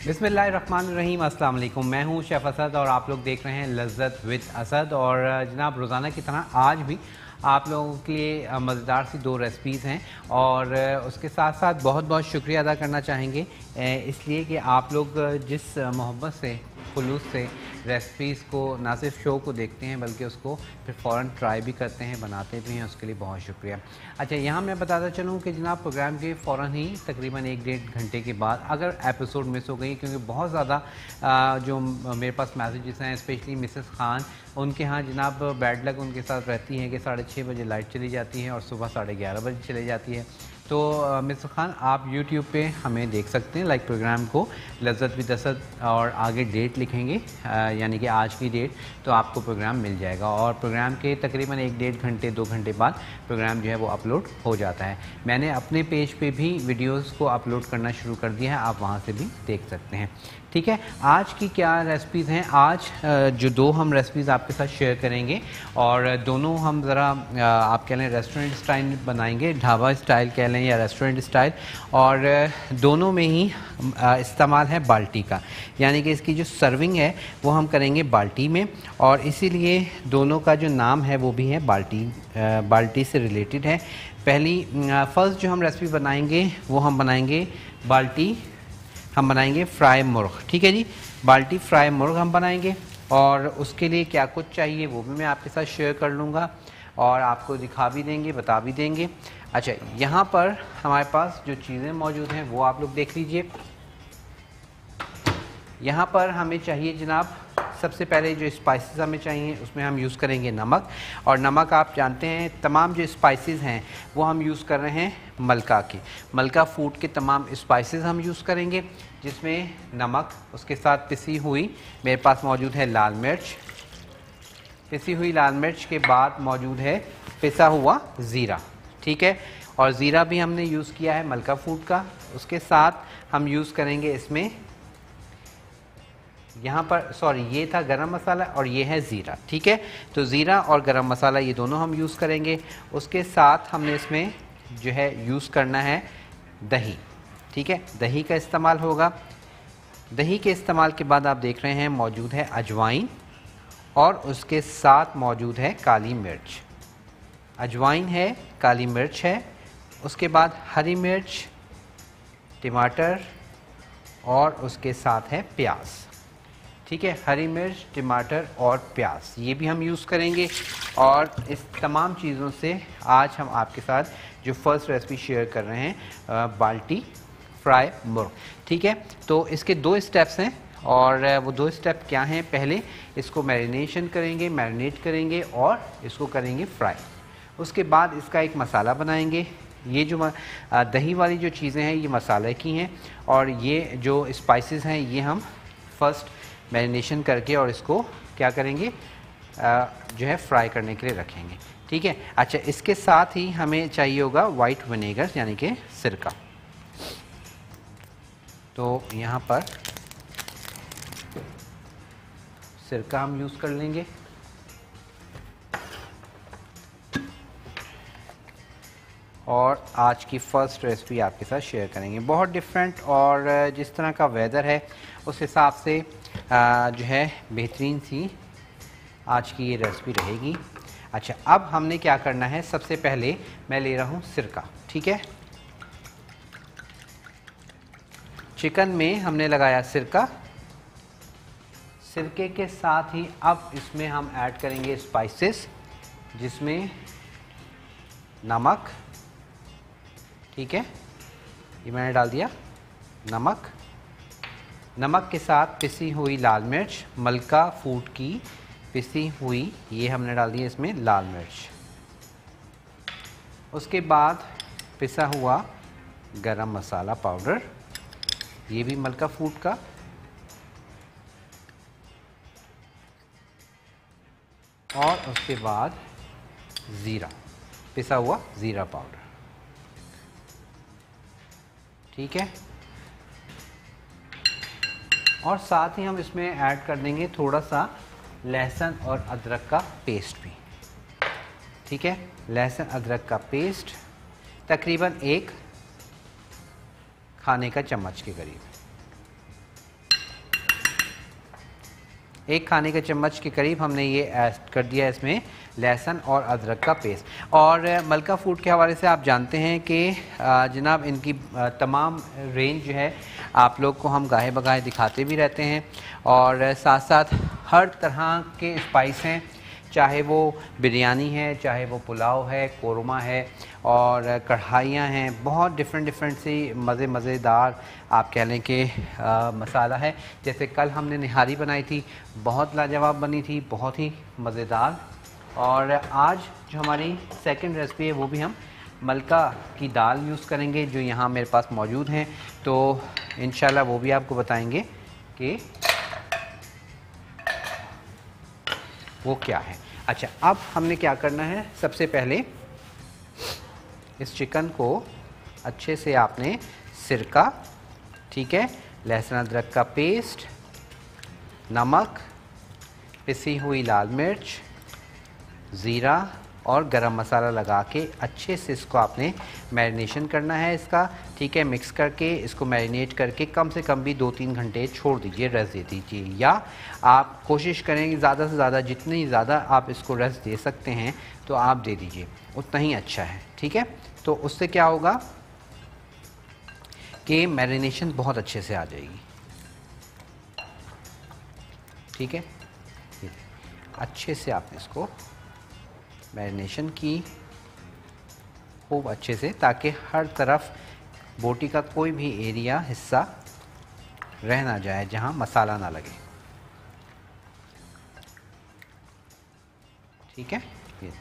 बिस्मिल्लाहिर्रहमानिर्रहीम, अस्सलाम वालेकुम। मैं हूं शेफ़ असद और आप लोग देख रहे हैं लज़्ज़त विद असद। और जनाब, रोज़ाना की तरह आज भी आप लोगों के लिए मज़ेदार सी दो रेसिपीज़ हैं और उसके साथ साथ बहुत बहुत शुक्रिया अदा करना चाहेंगे इसलिए कि आप लोग जिस मोहब्बत से, खुलूस से रेसिपीज़ को ना सिर्फ शो को देखते हैं बल्कि उसको फिर फ़ौरन ट्राई भी करते हैं, बनाते भी हैं, उसके लिए बहुत शुक्रिया। अच्छा, यहाँ मैं बताता चलूँ कि जनाब प्रोग्राम के फ़ौरन ही तकरीबन 1-1.5 घंटे के बाद अगर एपिसोड मिस हो गई, क्योंकि बहुत ज़्यादा जो मेरे पास मैसेजेस हैं स्पेशली मिसेस खान, उनके यहाँ जनाब बैड लक उनके साथ रहती है कि 6:30 बजे लाइट चली जाती है और सुबह 11:30 बजे चली जाती है। तो मिस्टर खान, आप यूट्यूब पे हमें देख सकते हैं लाइक प्रोग्राम को लज़्ज़त विद असद और आगे डेट लिखेंगे यानी कि आज की डेट, तो आपको प्रोग्राम मिल जाएगा। और प्रोग्राम के तकरीबन 1-1.5 घंटे 2 घंटे बाद प्रोग्राम जो है वो अपलोड हो जाता है। मैंने अपने पेज पे भी वीडियोस को अपलोड करना शुरू कर दिया है, आप वहाँ से भी देख सकते हैं। ठीक है, आज की क्या रेसिपीज़ हैं? आज जो दो हम रेसिपीज़ आपके साथ शेयर करेंगे और दोनों हम ज़रा आप कह लें रेस्टोरेंट स्टाइल बनाएंगे, ढाबा स्टाइल कह लें या रेस्टोरेंट स्टाइल, और दोनों में ही इस्तेमाल है बाल्टी का, यानी कि इसकी जो सर्विंग है वो हम करेंगे बाल्टी में, और इसीलिए दोनों का जो नाम है वो भी है बाल्टी, बाल्टी से रिलेटेड है। फर्स्ट जो हम रेसिपी बनाएंगे वो हम बनाएंगे बाल्टी, हम बनाएंगे फ्राई मुर्ग। ठीक है जी, बाल्टी फ्राई मुर्ग हम बनाएंगे और उसके लिए क्या कुछ चाहिए वो भी मैं आपके साथ शेयर कर लूँगा और आपको दिखा भी देंगे, बता भी देंगे। अच्छा, यहाँ पर हमारे पास जो चीज़ें मौजूद हैं वो आप लोग देख लीजिए। यहाँ पर हमें चाहिए जनाब, सबसे पहले जो स्पाइसेस हमें चाहिए उसमें हम यूज़ करेंगे नमक, और नमक आप जानते हैं तमाम जो स्पाइसेस हैं वो हम यूज़ कर रहे हैं मलका के, मलका फूड के तमाम स्पाइसेस हम यूज़ करेंगे, जिसमें नमक, उसके साथ पिसी हुई मेरे पास मौजूद है लाल मिर्च, पिसी हुई लाल मिर्च के बाद मौजूद है पिसा हुआ ज़ीरा। ठीक है, और ज़ीरा भी हमने यूज़ किया है मलका फूड का। उसके साथ हम यूज़ करेंगे इसमें, यहाँ पर सॉरी ये था गरम मसाला और ये है ज़ीरा। ठीक है, तो ज़ीरा और गरम मसाला ये दोनों हम यूज़ करेंगे। उसके साथ हमने इसमें जो है यूज़ करना है दही। ठीक है, दही का इस्तेमाल होगा। दही के इस्तेमाल के बाद आप देख रहे हैं मौजूद है अजवाइन और उसके साथ मौजूद है काली मिर्च। अजवाइन है, काली मिर्च है, उसके बाद हरी मिर्च, टमाटर और उसके साथ है प्याज। ठीक है, हरी मिर्च, टमाटर और प्याज ये भी हम यूज़ करेंगे। और इस तमाम चीज़ों से आज हम आपके साथ जो फर्स्ट रेसिपी शेयर कर रहे हैं बाल्टी फ्राई मुर्ग। ठीक है, तो इसके 2 स्टेप्स हैं और वो 2 स्टेप क्या हैं? पहले इसको मैरिनेट करेंगे और इसको करेंगे फ्राई। उसके बाद इसका एक मसाला बनाएंगे। ये जो दही वाली जो चीज़ें हैं ये मसाले की हैं और ये जो स्पाइसेस हैं ये हम फर्स्ट मैरिनेशन करके और इसको क्या करेंगे जो है फ्राई करने के लिए रखेंगे। ठीक है, अच्छा, इसके साथ ही हमें चाहिए होगा वाइट विनेगर यानी कि सिरका। तो यहाँ पर सिरका हम यूज़ कर लेंगे। और आज की फ़र्स्ट रेसिपी आपके साथ शेयर करेंगे, बहुत डिफरेंट, और जिस तरह का वेदर है उस हिसाब से जो है बेहतरीन सी आज की ये रेसिपी रहेगी। अच्छा, अब हमने क्या करना है? सबसे पहले मैं ले रहा हूँ सिरका। ठीक है, चिकन में हमने लगाया सिरका। सिरके के साथ ही अब इसमें हम ऐड करेंगे स्पाइसेस, जिसमें नमक, ठीक है, ये मैंने डाल दिया नमक। नमक के साथ पिसी हुई लाल मिर्च, मलका फूड की पिसी हुई, ये हमने डाल दी इसमें लाल मिर्च। उसके बाद पिसा हुआ गरम मसाला पाउडर, ये भी मलका फूड का। और उसके बाद ज़ीरा, पिसा हुआ ज़ीरा पाउडर। ठीक है, और साथ ही हम इसमें ऐड कर देंगे थोड़ा सा लहसुन और अदरक का पेस्ट भी। ठीक है, लहसुन अदरक का पेस्ट तकरीबन 1 खाने का चम्मच के करीब। 1 खाने के चम्मच के करीब हमने ये ऐड कर दिया इसमें लहसुन और अदरक का पेस्ट। और मलका फूड के हवाले से आप जानते हैं कि जनाब इनकी तमाम रेंज जो है आप लोग को हम गाहे बगाहे दिखाते भी रहते हैं, और साथ साथ हर तरह के स्पाइस हैं, चाहे वो बिरयानी है, चाहे वो पुलाव है, कोरमा है, और कढ़ाइयाँ हैं, बहुत डिफरेंट सी मज़ेदार आप कह लें कि मसाला है। जैसे कल हमने निहारी बनाई थी, बहुत लाजवाब बनी थी, बहुत ही मज़ेदार। और आज जो हमारी सेकंड रेसिपी है वो भी हम मलका की दाल यूज़ करेंगे जो यहाँ मेरे पास मौजूद हैं, तो इंशाल्लाह वो भी आपको बताएंगे कि वो क्या है। अच्छा, अब हमने क्या करना है, सबसे पहले इस चिकन को अच्छे से आपने सिरका, ठीक है, लहसुन अदरक का पेस्ट, नमक, पिसी हुई लाल मिर्च, ज़ीरा और गरम मसाला लगा के अच्छे से इसको आपने मैरिनेशन करना है इसका, ठीक है। मिक्स करके इसको मैरिनेट करके कम से कम भी 2-3 घंटे छोड़ दीजिए, रेस्ट दे दीजिए, या आप कोशिश करें कि ज़्यादा से ज़्यादा जितनी ज़्यादा आप इसको रेस्ट दे सकते हैं तो आप दे दीजिए, उतना ही अच्छा है, ठीक है। तो उससे क्या होगा कि मैरिनेशन बहुत अच्छे से आ जाएगी, ठीक है। अच्छे से आपने इसको मैरिनेशन की खूब अच्छे से, ताकि हर तरफ बोटी का कोई भी एरिया हिस्सा रह ना जाए जहां मसाला ना लगे, ठीक है। ये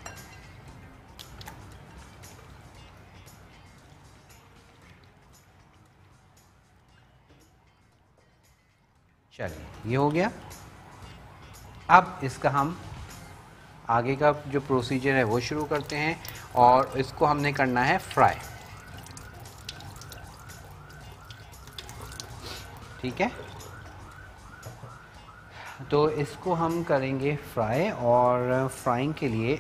चलिए, ये हो गया। अब इसका हम आगे का जो प्रोसीजर है वो शुरू करते हैं, और इसको हमने करना है फ्राई, ठीक है। तो इसको हम करेंगे फ्राई, और फ्राइंग के लिए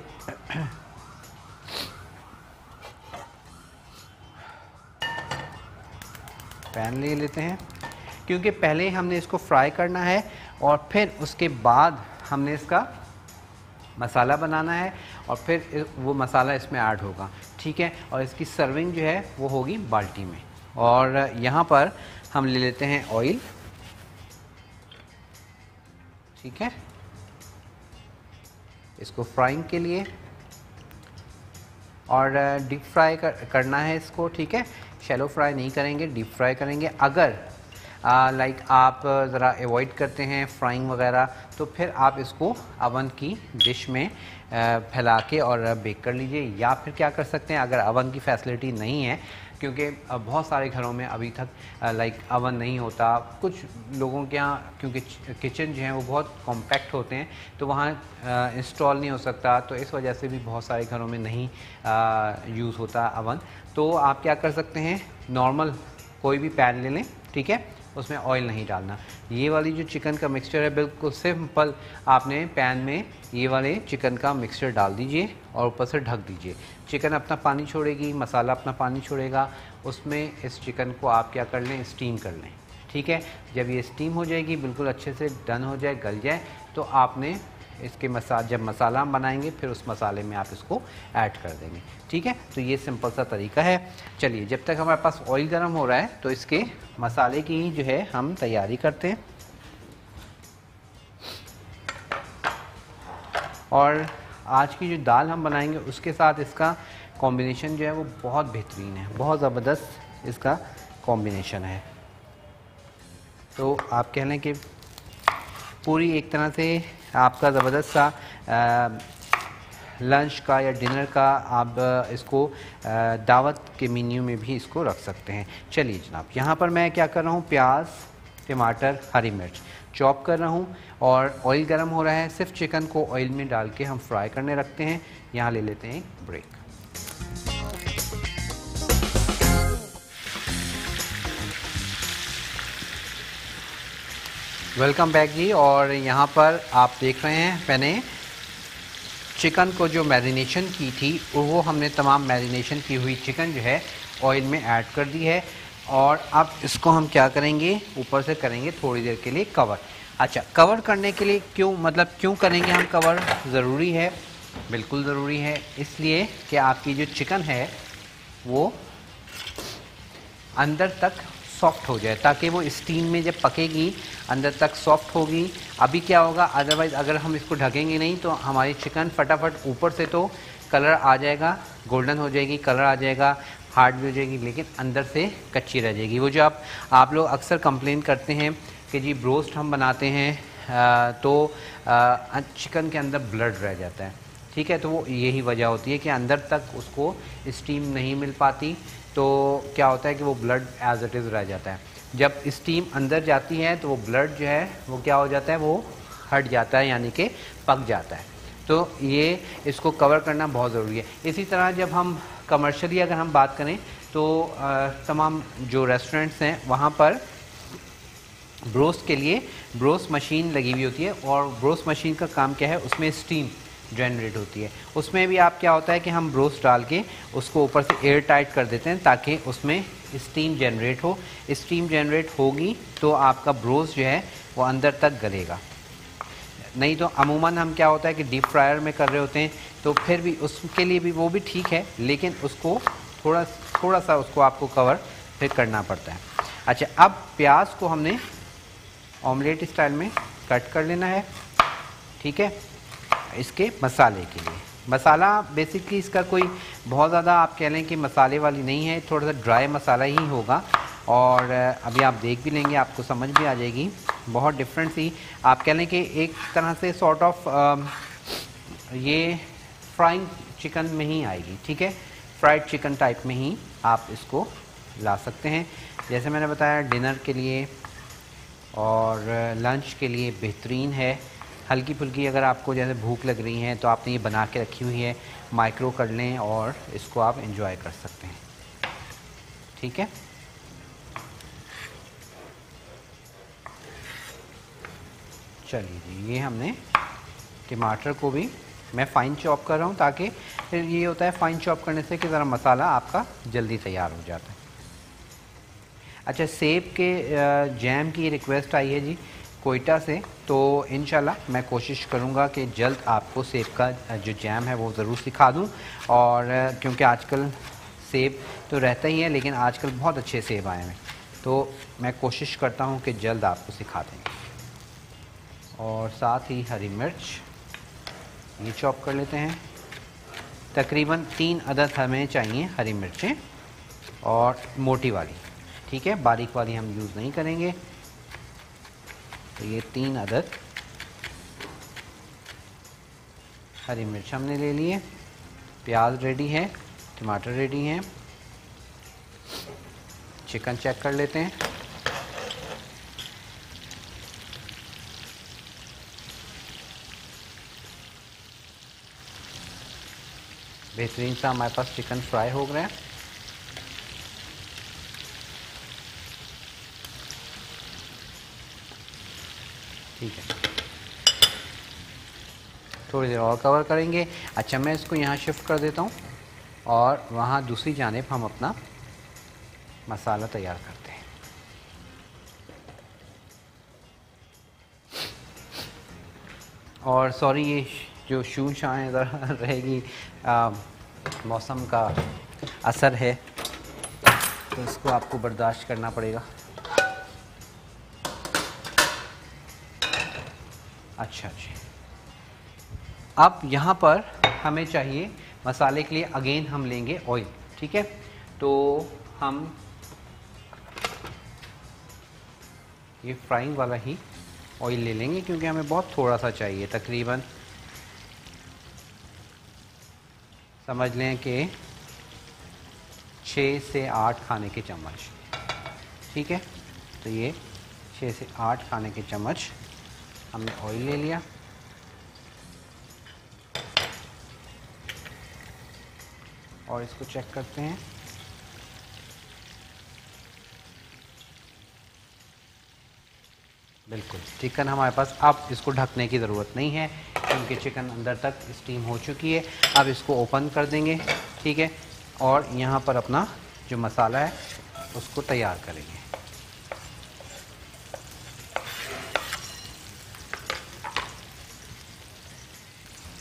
पैन ले लेते हैं, क्योंकि पहले हमने इसको फ्राई करना है और फिर उसके बाद हमने इसका मसाला बनाना है, और फिर वो मसाला इसमें ऐड होगा, ठीक है। और इसकी सर्विंग जो है वो होगी बाल्टी में। और यहाँ पर हम ले लेते हैं ऑयल, ठीक है, इसको फ्राइंग के लिए, और डीप फ्राई करना है इसको, ठीक है। शैलो फ्राई नहीं करेंगे, डीप फ्राई करेंगे। अगर लाइक आप ज़रा अवॉइड करते हैं फ्राइंग वगैरह, तो फिर आप इसको अवन की डिश में फैला के और बेक कर लीजिए। या फिर क्या कर सकते हैं, अगर अवन की फैसिलिटी नहीं है, क्योंकि बहुत सारे घरों में अभी तक लाइक अवन नहीं होता, कुछ लोगों के यहाँ क्योंकि किचन जो हैं वो बहुत कॉम्पैक्ट होते हैं, तो वहाँ इंस्टॉल नहीं हो सकता, तो इस वजह से भी बहुत सारे घरों में नहीं यूज़ होता अवन। तो आप क्या कर सकते हैं, नॉर्मल कोई भी पैन ले लें, ठीक है, उसमें ऑयल नहीं डालना। ये वाली जो चिकन का मिक्सचर है, बिल्कुल सिंपल, आपने पैन में ये वाले चिकन का मिक्सचर डाल दीजिए और ऊपर से ढक दीजिए। चिकन अपना पानी छोड़ेगी, मसाला अपना पानी छोड़ेगा, उसमें इस चिकन को आप क्या कर लें, स्टीम कर लें, ठीक है। जब ये स्टीम हो जाएगी, बिल्कुल अच्छे से डन हो जाए, गल जाए, तो आपने इसके जब मसाला हम बनाएंगे फिर उस मसाले में आप इसको ऐड कर देंगे, ठीक है। तो ये सिंपल सा तरीका है। चलिए, जब तक हमारे पास ऑयल गर्म हो रहा है तो इसके मसाले की जो है हम तैयारी करते हैं। और आज की जो दाल हम बनाएंगे उसके साथ इसका कॉम्बिनेशन जो है वो बहुत बेहतरीन है, बहुत ज़बरदस्त इसका कॉम्बिनेशन है। तो आप कह लें कि पूरी एक तरह से आपका ज़बरदस्त सा लंच का या डिनर का आप इसको दावत के मेन्यू में भी इसको रख सकते हैं। चलिए जनाब, यहाँ पर मैं क्या कर रहा हूँ, प्याज, टमाटर, हरी मिर्च चॉप कर रहा हूँ, और ऑयल गर्म हो रहा है। सिर्फ चिकन को ऑयल में डाल के हम फ्राई करने रखते हैं। यहाँ ले लेते हैं एक ब्रेक। वेलकम बैक जी। और यहाँ पर आप देख रहे हैं मैंने चिकन को जो मैरिनेशन की थी वो हमने तमाम मैरिनेशन की हुई चिकन जो है ऑयल में ऐड कर दी है। और अब इसको हम क्या करेंगे, ऊपर से करेंगे थोड़ी देर के लिए कवर। अच्छा, कवर करने के लिए क्यों, मतलब क्यों करेंगे हम कवर? ज़रूरी है, बिल्कुल ज़रूरी है, इसलिए कि आपकी जो चिकन है वो अंदर तक सॉफ्ट हो जाए, ताकि वो स्टीम में जब पकेगी अंदर तक सॉफ्ट होगी। अभी क्या होगा, अदरवाइज़ अगर हम इसको ढकेंगे नहीं तो हमारी चिकन फटाफट ऊपर से तो कलर आ जाएगा, गोल्डन हो जाएगी, कलर आ जाएगा, हार्ड भी हो जाएगी, लेकिन अंदर से कच्ची रह जाएगी। वो जो आप लोग अक्सर कंप्लेन करते हैं कि जी ब्रोस्ट हम बनाते हैं तो चिकन के अंदर ब्लड रह जाता है, ठीक है, तो वो यही वजह होती है कि अंदर तक उसको स्टीम नहीं मिल पाती, तो क्या होता है कि वो ब्लड एज इट इज़ रह जाता है। जब स्टीम अंदर जाती है तो वो ब्लड जो है वो क्या हो जाता है, वो हट जाता है, यानी कि पक जाता है। तो ये इसको कवर करना बहुत ज़रूरी है। इसी तरह जब हम कमर्शियली अगर हम बात करें तो तमाम जो रेस्टोरेंट्स हैं वहाँ पर ब्रोस्ट के लिए ब्रोस्ट मशीन लगी हुई होती है, और ब्रोस्ट मशीन का काम क्या है, उसमें स्टीम जनरेट होती है। उसमें भी आप क्या होता है कि हम ब्रोस्ट डाल के उसको ऊपर से एयर टाइट कर देते हैं ताकि उसमें स्टीम जनरेट हो। स्टीम जनरेट होगी तो आपका ब्रोस्ट जो है वो अंदर तक गलेगा। नहीं तो अमूमन हम क्या होता है कि डीप फ्रायर में कर रहे होते हैं, तो फिर भी उसके लिए भी वो भी ठीक है, लेकिन उसको थोड़ा सा उसको आपको कवर फिर करना पड़ता है। अच्छा, अब प्याज को हमने ऑमलेट स्टाइल में कट कर लेना है, ठीक है। इसके मसाले के लिए, मसाला बेसिकली इसका कोई बहुत ज़्यादा आप कह लें कि मसाले वाली नहीं है, थोड़ा सा ड्राई मसाला ही होगा, और अभी आप देख भी लेंगे, आपको समझ भी आ जाएगी। बहुत डिफरेंट सी आप कह लें कि एक तरह से सॉर्ट ऑफ ये फ्राइंग चिकन में ही आएगी, ठीक है, फ्राइड चिकन टाइप में ही आप इसको ला सकते हैं। जैसे मैंने बताया डिनर के लिए और लंच के लिए बेहतरीन है। हल्की फुल्की अगर आपको जैसे भूख लग रही है तो आपने ये बना के रखी हुई है, माइक्रो कर लें और इसको आप एंजॉय कर सकते हैं, ठीक है। चलिए जी, ये हमने टमाटर को भी मैं फ़ाइन चॉप कर रहा हूँ, ताकि फिर ये होता है फ़ाइन चॉप करने से कि ज़रा मसाला आपका जल्दी तैयार हो जाता है। अच्छा, सेब के जैम की रिक्वेस्ट आई है जी कोयटा से, तो इंशाल्लाह मैं कोशिश करूँगा कि जल्द आपको सेब का जो जैम है वो ज़रूर सिखा दूँ। और क्योंकि आजकल सेब तो रहता ही है, लेकिन आजकल बहुत अच्छे सेब आए हैं, तो मैं कोशिश करता हूँ कि जल्द आपको सिखा देंगे। और साथ ही हरी मिर्च ये चॉप कर लेते हैं, तकरीबन 3 अदद हमें चाहिए हरी मिर्चें, और मोटी वाली, ठीक है, बारीक वाली हम यूज़ नहीं करेंगे। तो ये 3 अदद हरी मिर्च हमने ले लिए। प्याज रेडी है, टमाटर रेडी हैं। चिकन चेक कर लेते हैं। बेहतरीन सा हमारे पास चिकन फ्राई हो गया है। ठीक है, थोड़ी देर और कवर करेंगे। अच्छा, मैं इसको यहाँ शिफ्ट कर देता हूँ और वहाँ दूसरी जानिब हम अपना मसाला तैयार करते हैं। और सॉरी, ये जो शू शाएँ ज़रा रहेगी, मौसम का असर है, तो इसको आपको बर्दाश्त करना पड़ेगा। अच्छा जी, अब यहाँ पर हमें चाहिए मसाले के लिए, अगेन हम लेंगे ऑयल, ठीक है। तो हम ये फ्राइंग वाला ही ऑयल ले लेंगे, क्योंकि हमें बहुत थोड़ा सा चाहिए, तकरीबन समझ लें कि 6 से 8 खाने के चम्मच, ठीक है। तो ये 6 से 8 खाने के चम्मच हमने ऑयल ले लिया। और इसको चेक करते हैं। बिल्कुल, चिकन हमारे पास, अब इसको ढकने की ज़रूरत नहीं है, क्योंकि चिकन अंदर तक स्टीम हो चुकी है। अब इसको ओपन कर देंगे, ठीक है, और यहाँ पर अपना जो मसाला है उसको तैयार करेंगे।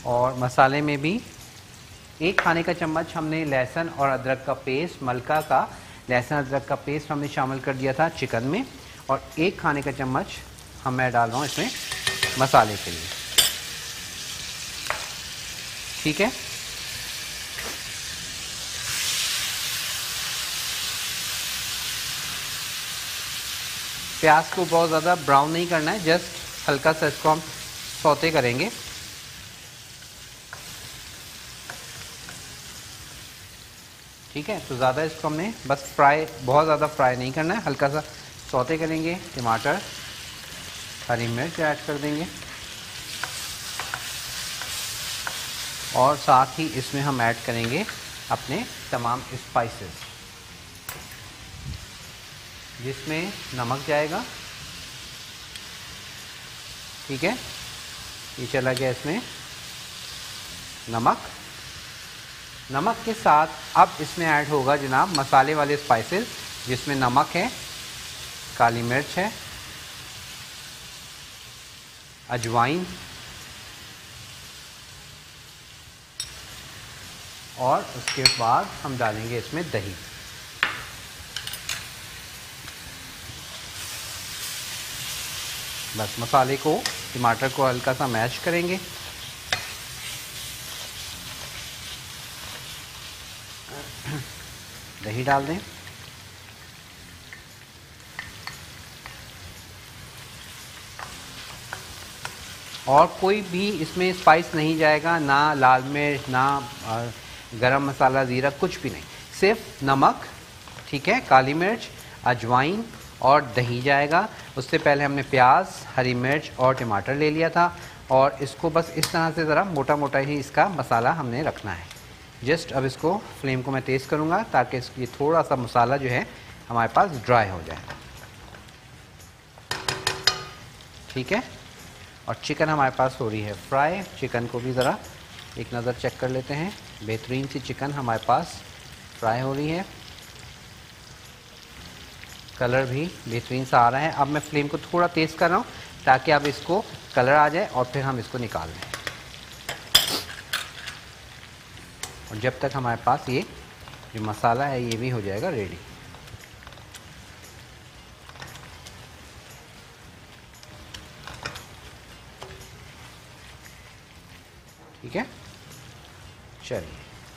और मसाले में भी 1 खाने का चम्मच हमने लहसुन और अदरक का पेस्ट, मलका का लहसुन अदरक का पेस्ट हमने शामिल कर दिया था चिकन में, और 1 खाने का चम्मच मैं डाल रहा हूँ इसमें मसाले के लिए। ठीक है, प्याज को बहुत ज़्यादा ब्राउन नहीं करना है, जस्ट हल्का सा इसको हम सौते करेंगे। ठीक है, तो ज़्यादा इसको हमने बस फ्राई, बहुत ज़्यादा फ्राई नहीं करना है, हल्का सा सौते करेंगे। टमाटर, हरी मिर्च ऐड कर देंगे और साथ ही इसमें हम ऐड करेंगे अपने तमाम स्पाइसेस, जिसमें नमक जाएगा। ठीक है, ये चला गया इसमें नमक। नमक के साथ अब इसमें ऐड होगा जनाब मसाले वाले स्पाइसेस, जिसमें नमक है, काली मिर्च है, अजवाइन और उसके बाद हम डालेंगे इसमें दही। बस मसाले को, टमाटर को हल्का सा मैश करेंगे। दही डाल दें और कोई भी इसमें स्पाइस नहीं जाएगा, ना लाल मिर्च, ना गरम मसाला, ज़ीरा, कुछ भी नहीं, सिर्फ नमक, ठीक है, काली मिर्च, अजवाइन और दही जाएगा। उससे पहले हमने प्याज, हरी मिर्च और टमाटर ले लिया था और इसको बस इस तरह से ज़रा मोटा मोटा ही इसका मसाला हमने रखना है। जस्ट अब इसको फ्लेम को मैं तेज़ करूँगा ताकि ये थोड़ा सा मसाला जो है हमारे पास ड्राई हो जाए। ठीक है, और चिकन हमारे पास हो रही है फ्राई। चिकन को भी ज़रा एक नज़र चेक कर लेते हैं। बेहतरीन सी चिकन हमारे पास फ्राई हो रही है, कलर भी बेहतरीन सा आ रहा है। अब मैं फ्लेम को थोड़ा तेज़ कर रहा हूँ ताकि अब इसको कलर आ जाए और फिर हम इसको निकाल लें। और जब तक हमारे पास ये जो मसाला है ये भी हो जाएगा रेडी। ठीक है, चलिए,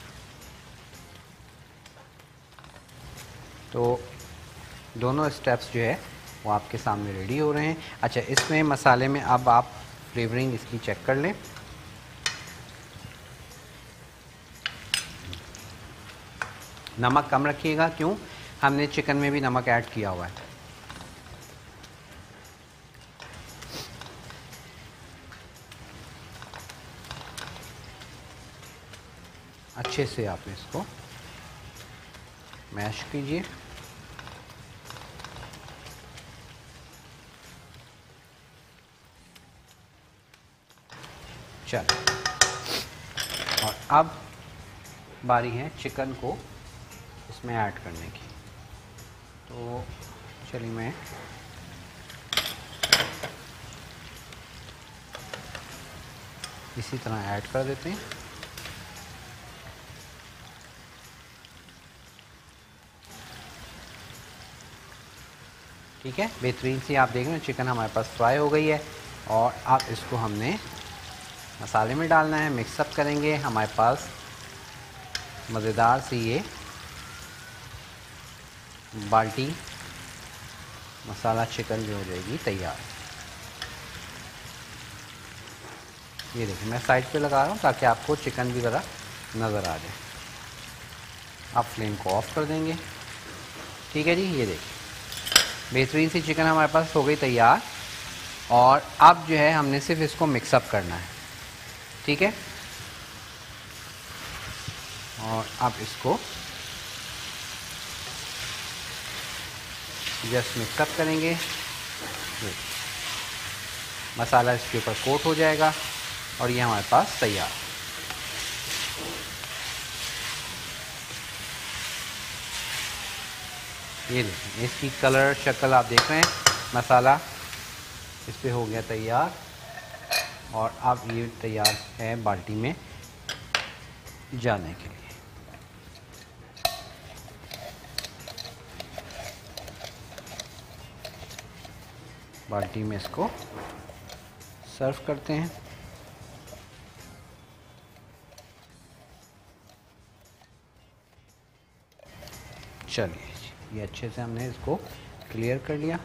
तो दोनों स्टेप्स जो है वो आपके सामने रेडी हो रहे हैं। अच्छा, इसमें मसाले में अब आप फ्लेवरिंग इसकी चेक कर लें। नमक कम रखिएगा, क्यों, हमने चिकन में भी नमक ऐड किया हुआ है। अच्छे से आप इसको मैश कीजिए। चलो, और अब बारी है चिकन को इसमें ऐड करने की। तो चलिए मैं इसी तरह ऐड कर देते हैं। ठीक है, बेहतरीन सी आप देख रहे हैं चिकन हमारे पास फ्राई हो गई है और अब इसको हमने मसाले में डालना है, मिक्सअप करेंगे। हमारे पास मज़ेदार सी ये बाल्टी मसाला चिकन जो हो जाएगी तैयार। ये देखिए, मैं साइड पे लगा रहा हूँ ताकि आपको चिकन भी ज़रा नज़र आ जाए। आप फ्लेम को ऑफ कर देंगे। ठीक है जी, ये देखिए बेहतरीन सी चिकन हमारे पास हो गई तैयार। और अब जो है हमने सिर्फ इसको मिक्सअप करना है। ठीक है, और अब इसको जस्ट मिक्सअप करेंगे। मसाला इसके ऊपर कोट हो जाएगा और ये हमारे पास तैयार। ये देखिए, इसकी कलर शक्ल आप देख रहे हैं, मसाला इस पे हो गया तैयार। और अब ये तैयार है बाल्टी में जाने के लिए। बाल्टी में इसको सर्व करते हैं। चलिए, ये अच्छे से हमने इसको क्लियर कर लिया।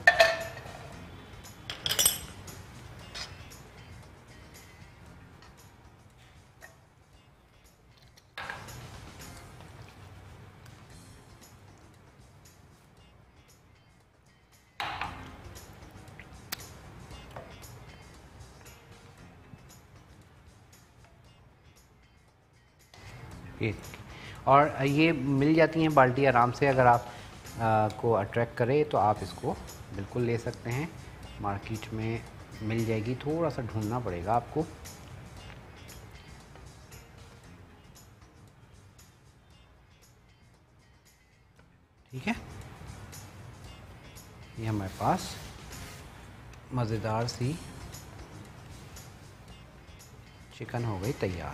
और ये मिल जाती हैं बाल्टी आराम से। अगर आप को अट्रैक्ट करे तो आप इसको बिल्कुल ले सकते हैं, मार्केट में मिल जाएगी। थोड़ा सा ढूंढना पड़ेगा आपको। ठीक है, ये हमारे पास मज़ेदार सी चिकन हो गई तैयार।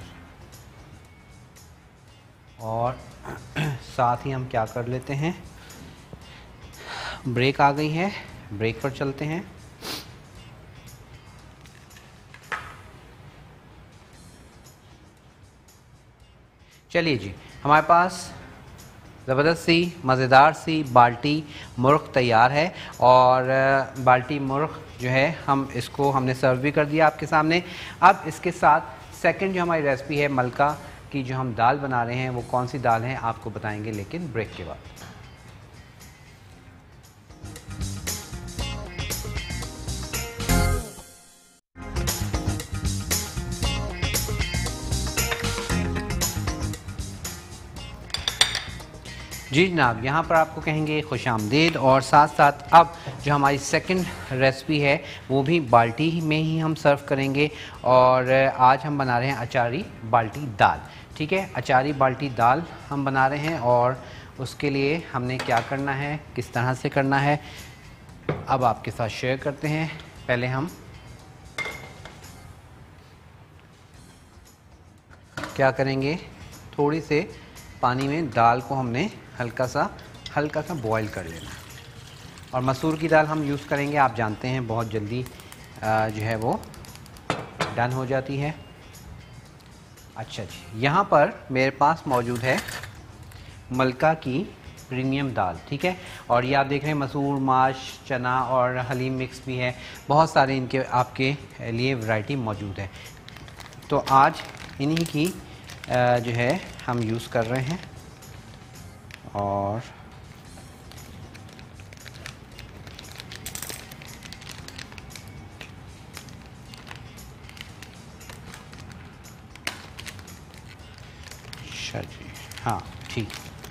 और साथ ही हम क्या कर लेते हैं, ब्रेक आ गई है, ब्रेक पर चलते हैं। चलिए जी, हमारे पास ज़बरदस्त सी मज़ेदार सी बाल्टी मुर्ग़ तैयार है। और बाल्टी मुर्ग़ जो है हमने सर्व भी कर दिया आपके सामने। अब इसके साथ सेकंड जो हमारी रेसिपी है मलका की, जो हम दाल बना रहे हैं, वो कौन सी दाल है आपको बताएंगे, लेकिन ब्रेक के बाद। जी जनाब, यहाँ पर आपको कहेंगे खुशामदीद। और साथ साथ अब जो हमारी सेकंड रेसिपी है वो भी बाल्टी में ही हम सर्व करेंगे। और आज हम बना रहे हैं अचारी बाल्टी दाल। ठीक है, अचारी बाल्टी दाल हम बना रहे हैं। और उसके लिए हमने क्या करना है, किस तरह से करना है, अब आपके साथ शेयर करते हैं। पहले हम क्या करेंगे, थोड़ी से पानी में दाल को हमने हल्का सा बॉईल कर लेना। और मसूर की दाल हम यूज़ करेंगे, आप जानते हैं बहुत जल्दी जो है वो डन हो जाती है। अच्छा जी, यहाँ पर मेरे पास मौजूद है मलका की प्रीमियम दाल। ठीक है, और ये आप देख रहे हैं मसूर, माश, चना और हलीम मिक्स भी है। बहुत सारे इनके आपके लिए वैरायटी मौजूद है। तो आज इन्हीं की जो है हम यूज़ कर रहे हैं। और अच्छा जी, हाँ ठीक।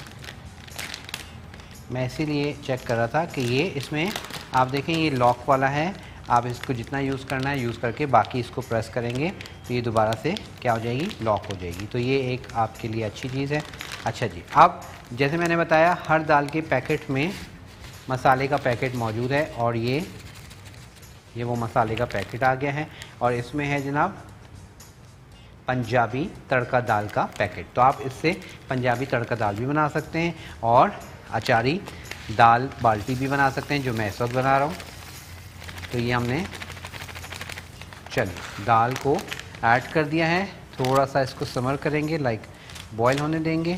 मैं इसीलिए चेक कर रहा था कि ये इसमें आप देखें ये लॉक वाला है। आप इसको जितना यूज़ करना है यूज़ करके बाकी इसको प्रेस करेंगे तो ये दोबारा से क्या हो जाएगी, लॉक हो जाएगी। तो ये एक आपके लिए अच्छी चीज़ है। अच्छा जी, अब जैसे मैंने बताया हर दाल के पैकेट में मसाले का पैकेट मौजूद है। और ये वो मसाले का पैकेट आ गया है। और इसमें है जनाब पंजाबी तड़का दाल का पैकेट। तो आप इससे पंजाबी तड़का दाल भी बना सकते हैं और अचारी दाल बाल्टी भी बना सकते हैं, जो मैं इस वक्त बना रहा हूँ। तो ये हमने चलिए दाल को ऐड कर दिया है। थोड़ा सा इसको समर करेंगे, लाइक बॉईल होने देंगे।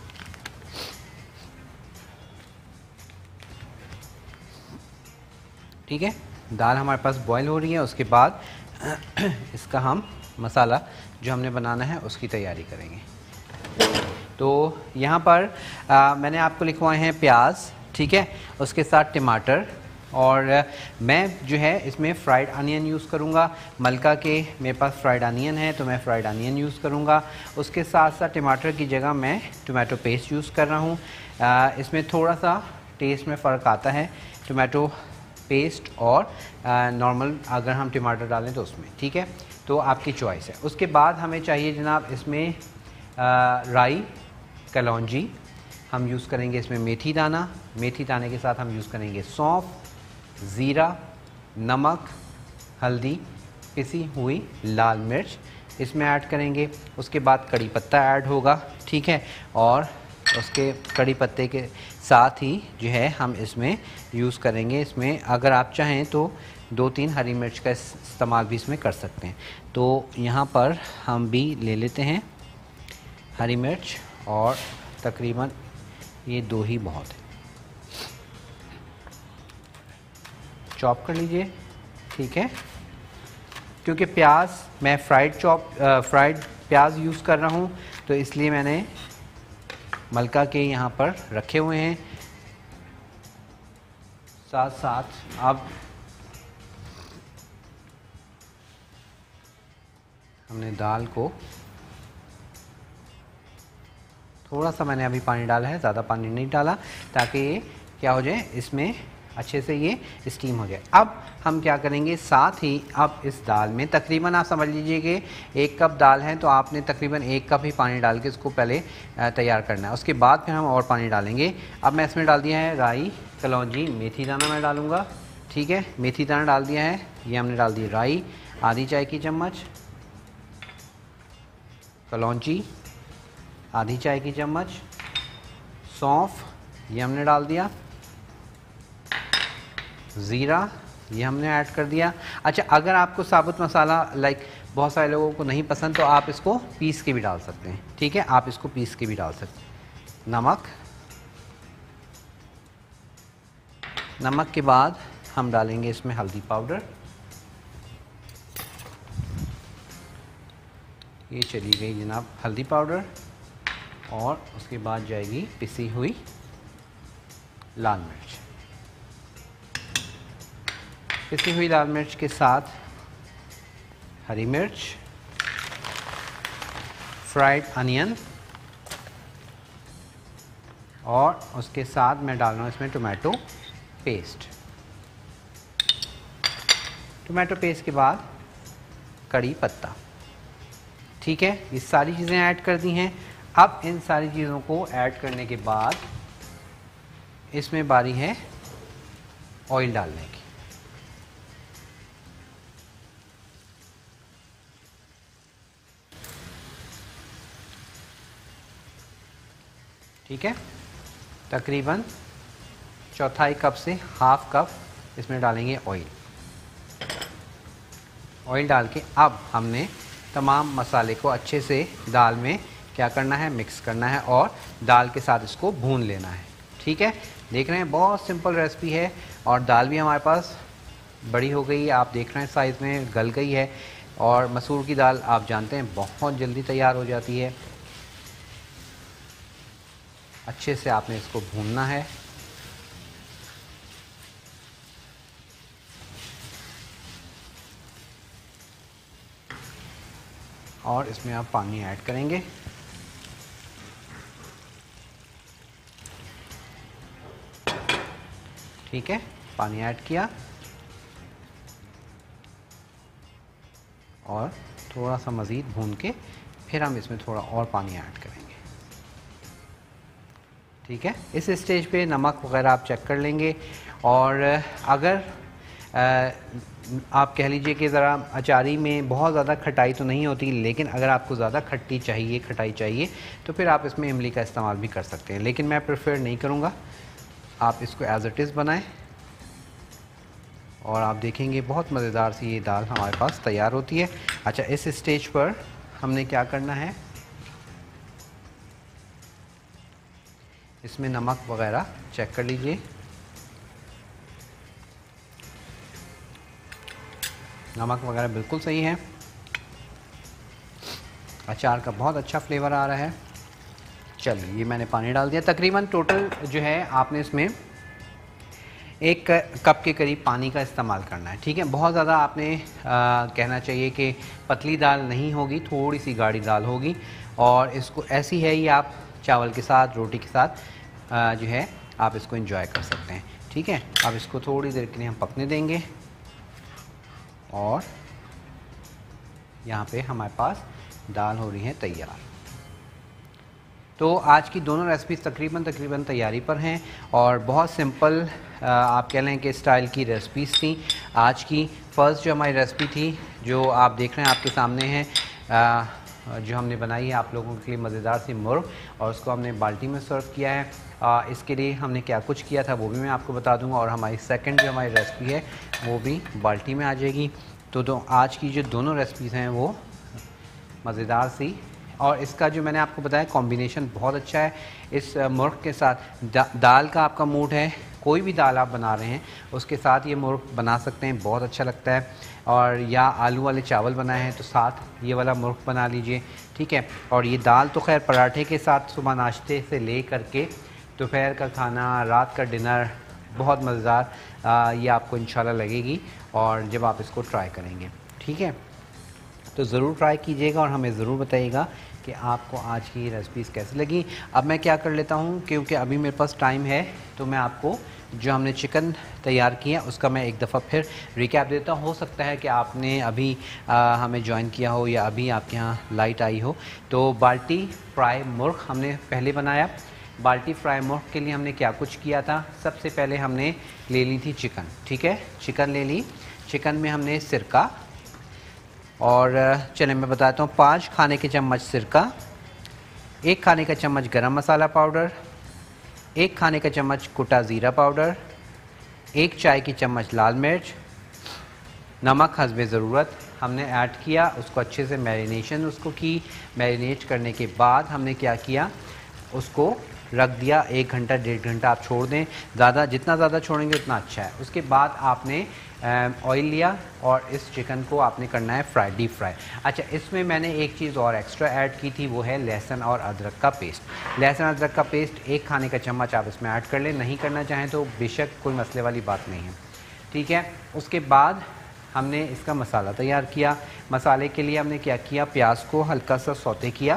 ठीक है, दाल हमारे पास बॉईल हो रही है। उसके बाद इसका हम मसाला जो हमने बनाना है उसकी तैयारी करेंगे। तो यहाँ पर मैंने आपको लिखवाए हैं प्याज। ठीक है, उसके साथ टमाटर। और मैं जो है इसमें फ्राइड अनियन यूज़ करूँगा। मलका के मेरे पास फ्राइड अनियन है तो मैं फ्राइड अनियन यूज़ करूँगा। उसके साथ साथ टमाटर की जगह मैं टोमेटो पेस्ट यूज़ कर रहा हूँ। इसमें थोड़ा सा टेस्ट में फ़र्क आता है टोमेटो पेस्ट और नॉर्मल अगर हम टमाटर डालें तो उसमें। ठीक है, तो आपकी चॉइस है। उसके बाद हमें चाहिए जनाब इसमें राई, कलौंजी हम यूज़ करेंगे। इसमें मेथी दाना, मेथी दाने के साथ हम यूज़ करेंगे सौंफ, ज़ीरा, नमक, हल्दी पिसी हुई लाल मिर्च इसमें ऐड करेंगे। उसके बाद कड़ी पत्ता ऐड होगा, ठीक है। और उसके कड़ी पत्ते के साथ ही जो है हम इसमें यूज़ करेंगे, इसमें अगर आप चाहें तो 2-3 हरी मिर्च का इस्तेमाल भी इसमें कर सकते हैं। तो यहाँ पर हम भी ले लेते हैं हरी मिर्च और तकरीबन ये 2 ही बहुत है, चॉप कर लीजिए, ठीक है। क्योंकि प्याज मैं फ्राइड प्याज यूज़ कर रहा हूँ तो इसलिए मैंने मलका के यहाँ पर रखे हुए हैं। साथ साथ अब हमने दाल को थोड़ा सा मैंने अभी पानी डाला है, ज़्यादा पानी नहीं डाला, ताकि ये क्या हो जाए, इसमें अच्छे से ये स्टीम हो जाए। अब हम क्या करेंगे, साथ ही अब इस दाल में तकरीबन आप समझ लीजिए कि 1 कप दाल है तो आपने तकरीबन 1 कप ही पानी डाल के इसको पहले तैयार करना है। उसके बाद फिर हम और पानी डालेंगे। अब मैं इसमें डाल दिया है राई, कलौंजी, मेथी दाना मैं डालूँगा, ठीक है। मेथी दाना डाल दिया है, ये हमने डाल दी राई आधी चाय की चम्मच, कलौंजी आधी चाय की चम्मच, सौंफ ये हमने डाल दिया, ज़ीरा ये हमने ऐड कर दिया। अच्छा, अगर आपको साबुत मसाला बहुत सारे लोगों को नहीं पसंद तो आप इसको पीस के भी डाल सकते हैं, ठीक है, आप इसको पीस के भी डाल सकते हैं। नमक के बाद हम डालेंगे इसमें हल्दी पाउडर, ये चली गई जनाब हल्दी पाउडर, और उसके बाद जाएगी पिसी हुई लाल मिर्च। पिसी हुई लाल मिर्च के साथ हरी मिर्च, फ्राइड अनियन, और उसके साथ मैं डाल रहा हूँ इसमें टोमेटो पेस्ट। टोमेटो पेस्ट के बाद कड़ी पत्ता, ठीक है। ये सारी चीज़ें ऐड कर दी हैं। अब इन सारी चीज़ों को ऐड करने के बाद इसमें बारी है ऑयल डालने की। ठीक है, तकरीबन चौथाई कप से हाफ कप इसमें डालेंगे ऑयल। ऑयल डाल के अब हमने तमाम मसाले को अच्छे से दाल में क्या करना है, मिक्स करना है और दाल के साथ इसको भून लेना है, ठीक है। देख रहे हैं बहुत सिंपल रेसिपी है, और दाल भी हमारे पास बड़ी हो गई है, आप देख रहे हैं साइज़ में गल गई है। और मसूर की दाल आप जानते हैं बहुत जल्दी तैयार हो जाती है। अच्छे से आपने इसको भूनना है। और इसमें आप पानी ऐड करेंगे। ठीक है, पानी ऐड किया और थोड़ा सा मज़ीद भून के फिर हम इसमें थोड़ा और पानी ऐड करेंगे। ठीक है, इस स्टेज पे नमक वगैरह आप चेक कर लेंगे। और अगर आप कह लीजिए कि ज़रा अचारी में बहुत ज़्यादा खटाई तो नहीं होती, लेकिन अगर आपको ज़्यादा खट्टाई चाहिए तो फिर आप इसमें इमली का इस्तेमाल भी कर सकते हैं, लेकिन मैं प्रेफर नहीं करूँगा। आप इसको एज़ इट इज़ बनाएं और आप देखेंगे बहुत मज़ेदार सी ये दाल हमारे पास तैयार होती है। अच्छा, इस स्टेज पर हमने क्या करना है, इसमें नमक वगैरह चेक कर लीजिए। नमक वगैरह बिल्कुल सही है। अचार का बहुत अच्छा फ्लेवर आ रहा है। चलिए, ये मैंने पानी डाल दिया। तकरीबन टोटल जो है आपने इसमें 1 कप के करीब पानी का इस्तेमाल करना है। ठीक है, बहुत ज़्यादा आपने कहना चाहिए कि पतली दाल नहीं होगी, थोड़ी सी गाढ़ी दाल होगी। और इसको ऐसी है ही आप चावल के साथ, रोटी के साथ जो है आप इसको एंजॉय कर सकते हैं। ठीक है, अब इसको थोड़ी देर के लिए हम पकने देंगे और यहाँ पे हमारे पास दाल हो रही है तैयार। तो आज की दोनों रेसिपीज़ तकरीबन तैयारी पर हैं और बहुत सिंपल आप कह लें कि स्टाइल की रेसिपीज़ थी आज की। फर्स्ट जो हमारी रेसिपी थी जो आप देख रहे हैं आपके सामने है, जो हमने बनाई है आप लोगों के लिए मज़ेदार सी मुर्ग, और उसको हमने बाल्टी में सर्व किया है। इसके लिए हमने क्या कुछ किया था वो भी मैं आपको बता दूंगा, और हमारी सेकंड जो हमारी रेसिपी है वो भी बाल्टी में आ जाएगी। तो आज की जो दोनों रेसिपीज़ हैं वो मज़ेदार सी, और इसका जो मैंने आपको बताया कॉम्बिनेशन बहुत अच्छा है। इस मुर्ग के साथ दाल का आपका मूड है, कोई भी दाल आप बना रहे हैं उसके साथ ये मुर्ग बना सकते हैं, बहुत अच्छा लगता है। और या आलू वाले चावल बनाए हैं तो साथ ये वाला मुर्ग बना लीजिए, ठीक है। और ये दाल तो खैर पराठे के साथ सुबह नाश्ते से ले करके दोपहर का खाना, रात का डिनर, बहुत मज़ेदार ये आपको इंशाल्लाह लगेगी और जब आप इसको ट्राई करेंगे, ठीक है। तो ज़रूर ट्राई कीजिएगा और हमें ज़रूर बताइएगा कि आपको आज की रेसिपीज़ कैसी लगी। अब मैं क्या कर लेता हूँ, क्योंकि अभी मेरे पास टाइम है, तो मैं आपको जो हमने चिकन तैयार किया उसका मैं एक दफ़ा फिर रिकैप देता हूँ। हो सकता है कि आपने अभी हमें ज्वाइन किया हो या अभी आपके यहाँ लाइट आई हो। तो बाल्टी फ्राई मुर्ग हमने पहले बनाया। बाल्टी फ्राई मुर्ग के लिए हमने क्या कुछ किया था, सबसे पहले हमने ले ली थी चिकन, ठीक है, चिकन ले ली। चिकन में हमने सिरका, और चलें मैं बताता हूँ, 5 खाने के चम्मच सिरका, 1 खाने का चम्मच गरम मसाला पाउडर, 1 खाने का चम्मच कुटा ज़ीरा पाउडर, 1 चाय की चम्मच लाल मिर्च, नमक हस्बे ज़रूरत हमने ऐड किया। उसको अच्छे से मैरिनेशन उसको की। मैरिनेट करने के बाद हमने क्या किया, उसको रख दिया 1 घंटा 1.5 घंटा आप छोड़ दें, जितना ज़्यादा छोड़ेंगे उतना अच्छा है। उसके बाद आपने ऑयल लिया और इस चिकन को आपने करना है फ्राई, डीप फ्राई। अच्छा, इसमें मैंने एक चीज़ और एक्स्ट्रा ऐड की थी, वो है लहसुन और अदरक का पेस्ट। लहसुन अदरक का पेस्ट 1 खाने का चम्मच आप इसमें ऐड कर लें, नहीं करना चाहें तो बेशक कोई मसले वाली बात नहीं है, ठीक है। उसके बाद हमने इसका मसाला तैयार किया। मसाले के लिए हमने क्या किया, प्याज को हल्का सा सौते किया,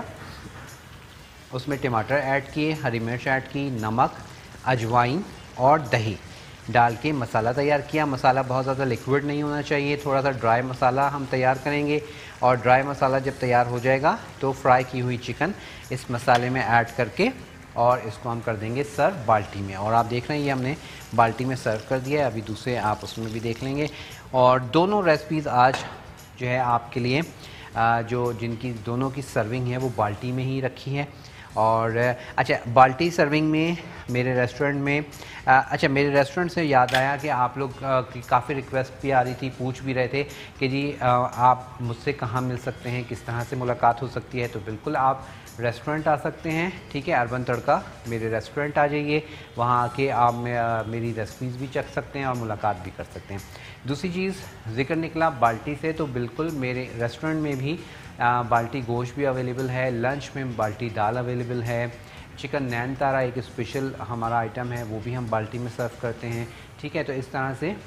उसमें टमाटर ऐड किए, हरी मिर्च ऐड की, नमक, अजवाइन और दही डाल के मसाला तैयार किया। मसाला बहुत ज़्यादा लिक्विड नहीं होना चाहिए, थोड़ा सा ड्राई मसाला हम तैयार करेंगे। और ड्राई मसाला जब तैयार हो जाएगा तो फ्राई की हुई चिकन इस मसाले में ऐड करके और इसको हम कर देंगे सर्व बाल्टी में। और आप देख रहे हैं ये हमने बाल्टी में सर्व कर दिया है, अभी दूसरे आप उसमें भी देख लेंगे। और दोनों रेसिपीज़ आज जो है आपके लिए जो जिनकी दोनों की सर्विंग है वो बाल्टी में ही रखी है। और अच्छा, बाल्टी सर्विंग में मेरे रेस्टोरेंट में अच्छा, मेरे रेस्टोरेंट से याद आया कि आप लोग की काफ़ी रिक्वेस्ट भी आ रही थी, पूछ भी रहे थे कि जी आप मुझसे कहाँ मिल सकते हैं, किस तरह से मुलाकात हो सकती है। तो बिल्कुल आप रेस्टोरेंट आ सकते हैं, ठीक है, अर्बन तड़का मेरे रेस्टोरेंट आ जाइए, वहाँ आके आप मेरी रेसिपीज़ भी चख सकते हैं और मुलाकात भी कर सकते हैं। दूसरी चीज़ ज़िक्र निकला बाल्टी से, तो बिल्कुल मेरे रेस्टोरेंट में भी बाल्टी गोश्त भी अवेलेबल है, लंच में बाल्टी दाल अवेलेबल है, चिकन नैन तारा एक स्पेशल हमारा आइटम है, वो भी हम बाल्टी में सर्व करते हैं, ठीक है। तो इस तरह से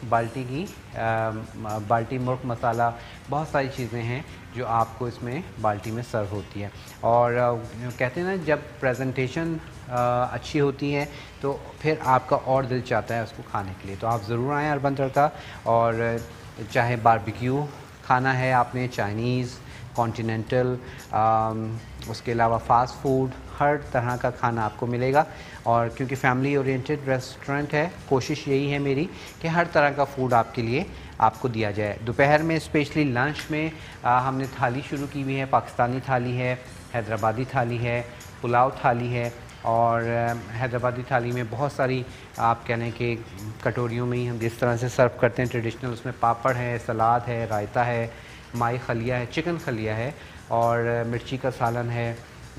बाल्टी मुर्ग मसाला, बहुत सारी चीज़ें हैं जो आपको इसमें बाल्टी में सर्व होती है। और कहते हैं ना, जब प्रेजेंटेशन अच्छी होती है तो फिर आपका और दिल चाहता है उसको खाने के लिए। तो आप ज़रूर आएँ अर्बन तड़का, और चाहे बारबेक्यू खाना है आपने, चाइनीज़, कॉन्टिनेंटल, उसके अलावा फ़ास्ट फूड, हर तरह का खाना आपको मिलेगा। और क्योंकि फैमिली ओरिएंटेड रेस्टोरेंट है, कोशिश यही है मेरी कि हर तरह का फ़ूड आपके लिए आपको दिया जाए। दोपहर में स्पेशली लंच में हमने थाली शुरू की हुई है, पाकिस्तानी थाली है, हैदराबादी थाली है, पुलाव थाली है। और हैदराबादी थाली में बहुत सारी आप कह लें कि कटोरियों में ही हम जिस तरह से सर्व करते हैं ट्रेडिशनल, उसमें पापड़ है, सलाद है, रायता है, माई खलिया है, चिकन खलिया है, और मिर्ची का सालन है,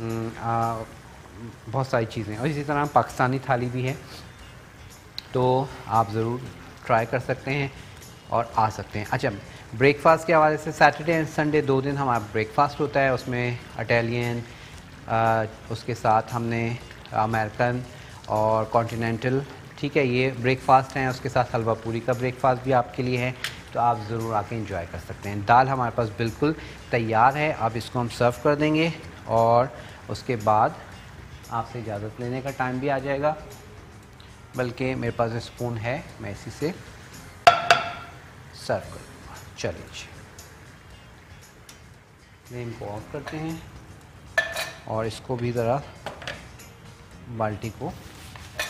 बहुत सारी चीज़ें। और इसी तरह पाकिस्तानी थाली भी है, तो आप ज़रूर ट्राई कर सकते हैं और आ सकते हैं। अच्छा, ब्रेकफास्ट के हवाले से सैटरडे एंड संडे 2 दिन हमारा ब्रेकफास्ट होता है, उसमें इटालियन, उसके साथ हमने अमेरिकन और कॉन्टिनेंटल, ठीक है, ये ब्रेकफास्ट हैं। उसके साथ हलवा पूरी का ब्रेकफास्ट भी आपके लिए है, तो आप ज़रूर आके एंजॉय कर सकते हैं। दाल हमारे पास बिल्कुल तैयार है, अब इसको हम सर्व कर देंगे और उसके बाद आपसे इजाज़त लेने का टाइम भी आ जाएगा। बल्कि मेरे पास स्पून है, मैं इसी से सर्व कर दूँगा। चलिए जी, फ्लेम को ऑफ करते हैं और इसको भी ज़रा, बाल्टी को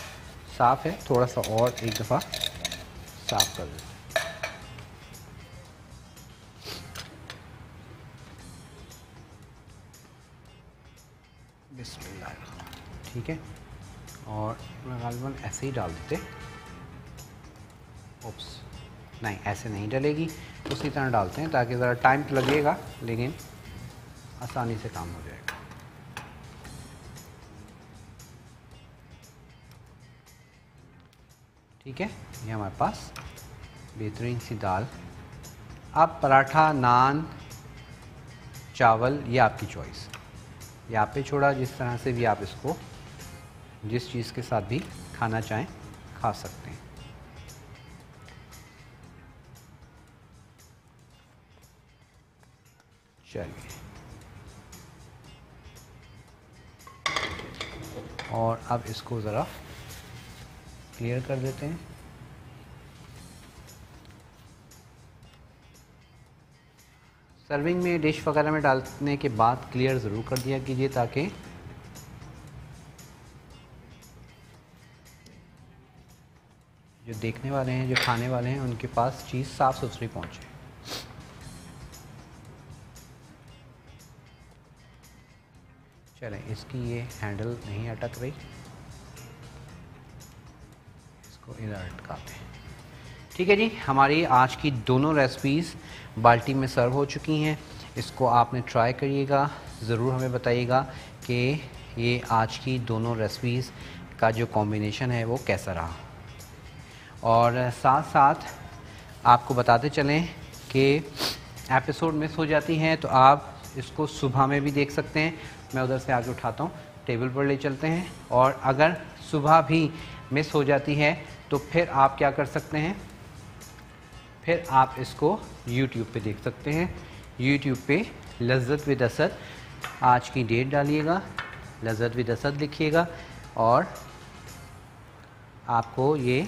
साफ़ है, थोड़ा सा और एक दफ़ा साफ़ कर दें। ठीक है, और गालिबन ऐसे ही डाल देते। ओप्स, नहीं ऐसे नहीं डलेगी, उसी तरह डालते हैं ताकि ज़रा टाइम तो लगेगा लेकिन आसानी से काम हो जाएगा। ठीक है, ये हमारे पास बेहतरीन सी दाल। आप पराठा, नान, चावल, ये आपकी चॉइस, यहाँ पे छोड़ा, जिस तरह से भी आप इसको जिस चीज़ के साथ भी खाना चाहें खा सकते हैं। चलिए, और अब इसको ज़रा क्लियर कर देते हैं। सर्विंग में डिश वगैरह में डालने के बाद क्लियर ज़रूर कर दिया कीजिए ताकि जो देखने वाले हैं, जो खाने वाले हैं, उनके पास चीज़ साफ़ सुथरी पहुँचे। चलें, इसकी ये हैंडल नहीं अटक रही, इसको इधर अटकाते हैं। ठीक है जी, हमारी आज की दोनों रेसिपीज़ बाल्टी में सर्व हो चुकी हैं। इसको आपने ट्राई करिएगा, ज़रूर हमें बताइएगा कि ये आज की दोनों रेसिपीज़ का जो कॉम्बिनेशन है वो कैसा रहा। और साथ साथ आपको बताते चलें कि एपिसोड मिस हो जाती हैं तो आप इसको सुबह में भी देख सकते हैं। मैं उधर से आगे उठाता हूँ, टेबल पर ले चलते हैं। और अगर सुबह भी मिस हो जाती है तो फिर आप क्या कर सकते हैं, फिर आप इसको YouTube पे देख सकते हैं। YouTube पे लज़्ज़त विद असद, आज की डेट डालिएगा, लज़्ज़त विद असद लिखिएगा और आपको ये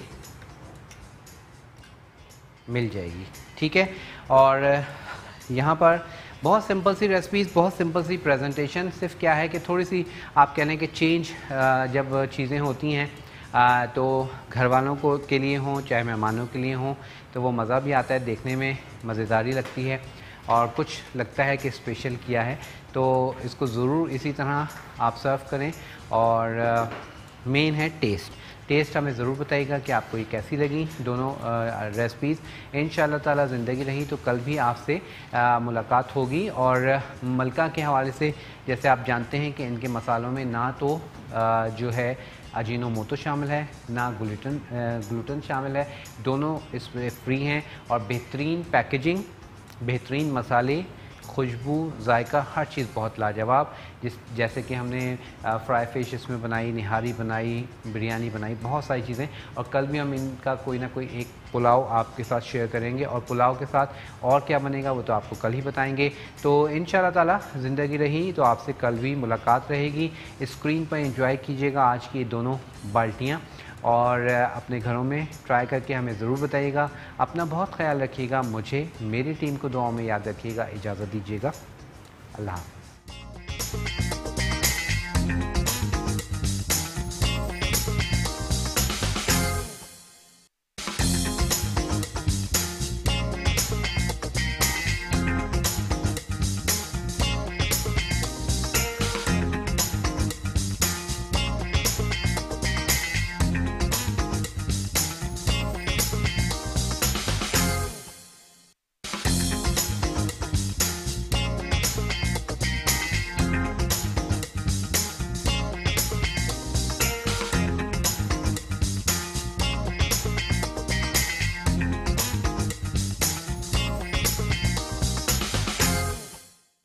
मिल जाएगी। ठीक है, और यहाँ पर बहुत सिंपल सी रेसिपीज़, बहुत सिंपल सी प्रेजेंटेशन। सिर्फ क्या है कि थोड़ी सी आप कह लें कि चेंज जब चीज़ें होती हैं तो घर वालों को के लिए हों चाहे मेहमानों के लिए हों तो वो मज़ा भी आता है, देखने में मज़ेदारी लगती है और कुछ लगता है कि स्पेशल किया है। तो इसको ज़रूर इसी तरह आप सर्व करें। और मेन है टेस्ट हमें ज़रूर बताइएगा कि आपको ये कैसी लगी दोनों रेसिपीज़। इंशाअल्लाह ताला ज़िंदगी रही तो कल भी आपसे मुलाकात होगी। और मलका के हवाले से जैसे आप जानते हैं कि इनके मसालों में ना तो जो है अजीनोमोटो शामिल है, ना ग्लूटेन शामिल है, दोनों इसमें फ्री हैं। और बेहतरीन पैकेजिंग, बेहतरीन मसाले, खुशबू, जायका, हर चीज़ बहुत लाजवाब। जैसे कि हमने फ्राई फ़िश इसमें बनाई, निहारी बनाई, बिरयानी बनाई, बहुत सारी चीज़ें। और कल भी हम इनका कोई ना कोई एक पुलाव आपके साथ शेयर करेंगे और पुलाव के साथ और क्या बनेगा वो तो आपको कल ही बताएंगे। तो इंशाअल्लाह ताला ज़िंदगी रही तो आपसे कल भी मुलाकात रहेगी। स्क्रीन पर एंजॉय कीजिएगा आज की दोनों बाल्टियाँ और अपने घरों में ट्राई करके हमें ज़रूर बताइएगा। अपना बहुत ख्याल रखिएगा, मुझे मेरी टीम को दुआओं में याद रखिएगा। इजाज़त दीजिएगा, अल्लाह हाफ़िज़।